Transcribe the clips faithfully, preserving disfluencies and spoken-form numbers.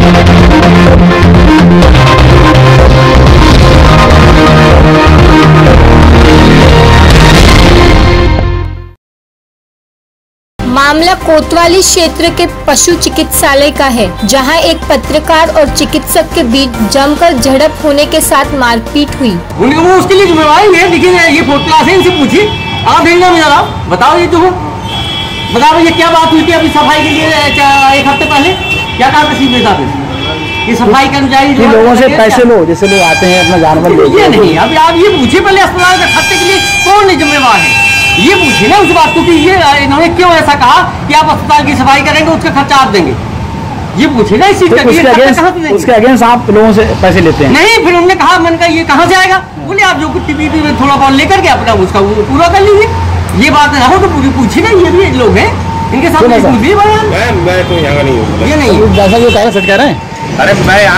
मामला कोतवाली क्षेत्र के पशु चिकित्सालय का है, जहां एक पत्रकार और चिकित्सक के बीच जमकर झड़प होने के साथ मारपीट हुई। उनको वो उसके लिए जिम्मेवारी है, लेकिन ये फोर्थ क्लास है, इनसे पूछिए। आप देंगे जरा बताओ, ये तो बताओ ये क्या बात हुई थी अभी सफाई के लिए एक हफ्ते पहले? क्या कहा था सीधे साथ ये सफाई कर्मचारी जो लोगों से पैसे लो, जैसे लोग आते हैं अपना जानवर ले, ये नहीं। अभी आप ये पूछिए पहले अस्पताल के खर्चे के लिए कौन जिम्मेवार है, ये पूछिए ना उस बात को कि ये इन्होंने क्यों ऐसा कहा कि आप अस्पताल की सफाई करेंगे, उसका खर्चा आप देंगे। ये पूछे ना इस चीज का। उसके अगेंस्ट आप लोगों से पैसे लेते हैं? नहीं, फिर उन्होंने कहा, मैंने कहा ये कहाँ से आएगा? बोले आप जो कुछ टीवी में थोड़ा बहुत लेकर के अपना उसका पूरा कर लीजिए। ये बात ना हो तो पूरी पूछिए ना, ये भी लोग हैं इनके साथ मैं मैं तो यहाँ नहीं हूँ। ये नहीं जैसा जो कह रहे सच कह रहे हैं। अरे मैं यहाँ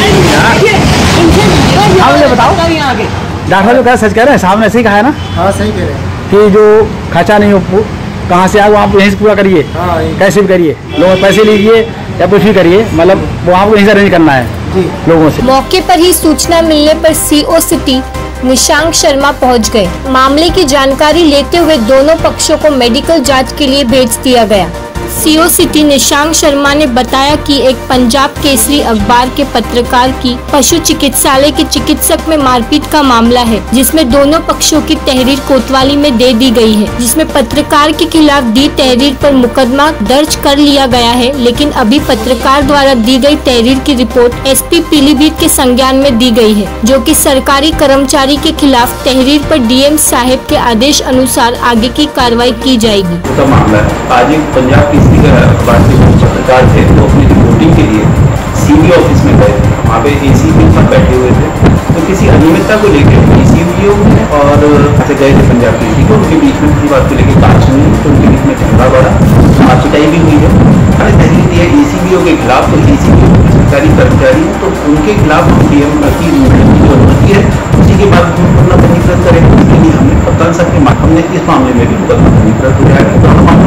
बताओ, डॉक्टर जो कह रहे सच कह रहे हैं, साहब ने ऐसे ही कहा है ना? हाँ सही कह रहे हैं कि जो खर्चा नहीं हो कहाँ से आए वो आप यहीं से पूरा करिए, कैसे भी करिए, लोग पैसे लीजिए या कुछ भी करिए, मतलब वो आपको यहीं से अरेंज करना है लोगों से। मौके पर ही सूचना मिलने पर सीओ सिटी निशांक शर्मा पहुंच गए। मामले की जानकारी लेते हुए दोनों पक्षों को मेडिकल जांच के लिए भेज दिया गया। सीओ सिटी निशांक शर्मा ने बताया कि एक पंजाब केसरी अखबार के पत्रकार की पशु चिकित्सालय के चिकित्सक में मारपीट का मामला है, जिसमें दोनों पक्षों की तहरीर कोतवाली में दे दी गई है, जिसमें पत्रकार के खिलाफ दी तहरीर पर मुकदमा दर्ज कर लिया गया है। लेकिन अभी पत्रकार द्वारा दी गई तहरीर की रिपोर्ट एसपी पीलीभीत के संज्ञान में दी गई है, जो कि सरकारी कर्मचारी के खिलाफ तहरीर पर डीएम साहब के आदेश अनुसार आगे की कार्रवाई की जाएगी। आज एक पंजाब केसरी का अखबार के पत्रकार थे, तो अपनी रिपोर्टिंग के लिए सीबी ऑफिस में गए थे। वहाँ पे एसीपी सब बैठे हुए थे, तो किसी अनियमितता को लेकर एसीपी और ऐसे गए थे पंजाब केसरी को, उनके बीच में किसी बात को लेकर कांच हुई, तो उनके बीच में झगड़ा बढ़ा, मारपिटाई भी हुई है। मैंने तहरीर दी है एसीपीओ के खिलाफ, तो एसीपीओ सरकारी कर्मचारी हैं, तो उनके खिलाफ हम डीएम की जो अनुमति है उसी के बाद अपना पंजीकृत करेंगे। इसके लिए हमने कप्तान साहब के हमने इस मामले में भी मुकदमा पंजीकृत हो जाएगा, तो हम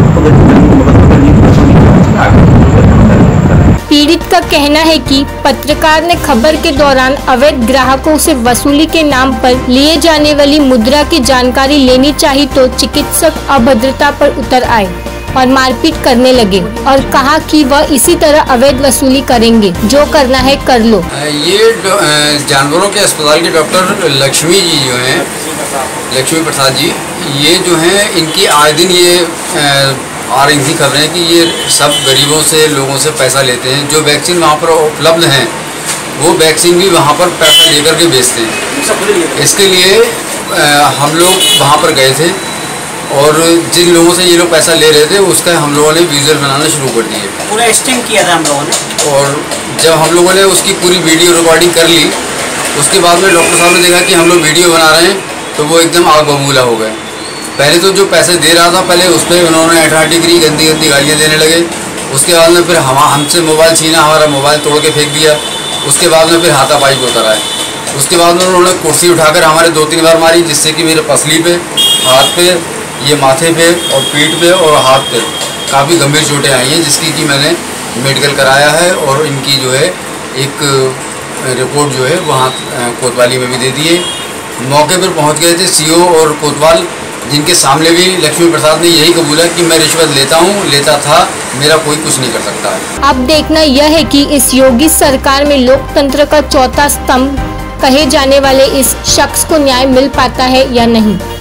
पीड़ित का कहना है कि पत्रकार ने खबर के दौरान अवैध ग्राहकों से वसूली के नाम पर लिए जाने वाली मुद्रा की जानकारी लेनी चाहिए, तो चिकित्सक अभद्रता पर उतर आए और मारपीट करने लगे और कहा कि वह इसी तरह अवैध वसूली करेंगे, जो करना है कर लो। ये जानवरों के अस्पताल के डॉक्टर लक्ष्मी जी जो हैं, लक्ष्मी प्रसाद जी, ये जो हैं इनकी आए दिन ये आ रही थी खबरें कि ये सब गरीबों से लोगों से पैसा लेते हैं। जो वैक्सीन वहाँ पर उपलब्ध हैं वो वैक्सीन भी वहाँ पर पैसा लेकर के बेचते हैं। इसके लिए आ, हम लोग वहाँ पर गए थे और जिन लोगों से ये लोग पैसा ले रहे थे उसका हम लोगों ने विजुअल बनाना शुरू कर दिए, पूरा स्टिंग किया था हम लोगों ने। और जब हम लोगों ने उसकी पूरी वीडियो रिकॉर्डिंग कर ली, उसके बाद में डॉक्टर साहब ने देखा कि हम लोग वीडियो बना रहे हैं, तो वो एकदम आग बबूला हो गए। पहले तो जो पैसे दे रहा था, पहले उस पर उन्होंने अठाटिगरी गंदी गंदी गालियाँ देने लगे। उसके बाद में फिर हम हमसे मोबाइल छीना, हमारा मोबाइल तोड़ के फेंक दिया। उसके बाद में फिर हाथापाई को उतर आए। उसके बाद में उन्होंने कुर्सी उठाकर हमारे दो तीन बार मारी, जिससे कि मेरे पसली पे, हाथ पे, ये माथे पे और पीठ पे और हाथ पे काफ़ी गंभीर चोटें आई हैं, जिसकी कि मैंने मेडिकल कराया है और इनकी जो है एक रिपोर्ट जो है वहाँ कोतवाली में भी दे दी है। मौके पर पहुँच गए थे सीओ और कोतवाल, जिनके सामने भी लक्ष्मी प्रसाद ने यही कबूला कि मैं रिश्वत लेता हूँ, लेता था, मेरा कोई कुछ नहीं कर सकता है। अब देखना यह है कि इस योगी सरकार में लोकतंत्र का चौथा स्तंभ कहे जाने वाले इस शख्स को न्याय मिल पाता है या नहीं।